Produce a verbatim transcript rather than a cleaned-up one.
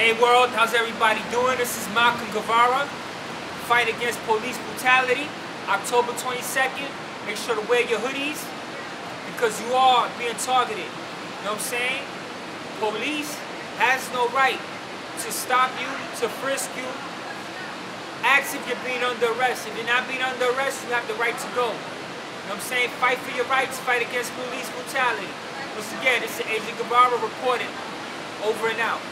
Hey world, how's everybody doing? This is Malcolm Guevara. Fight against police brutality, October twenty-second. Make sure to wear your hoodies because you are being targeted. You know what I'm saying? Police has no right to stop you, to frisk you. Ask if you're being under arrest. If you're not being under arrest, you have the right to go. You know what I'm saying? Fight for your rights, fight against police brutality. Once again, this is Agent Guevara reporting. Over and out.